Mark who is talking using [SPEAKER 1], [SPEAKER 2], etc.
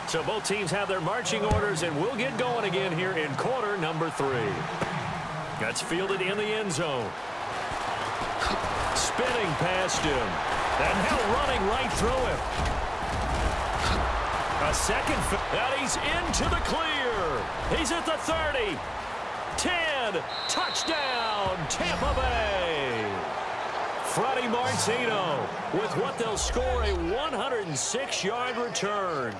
[SPEAKER 1] So both teams have their marching orders, and we'll get going again here in quarter number 3. That's fielded in the end zone. Spinning past him. And now running right through him. A second, and he's into the clear. He's at the 30. 10. Touchdown, Tampa Bay. Freddie Martino with what they'll score a 106-yard return.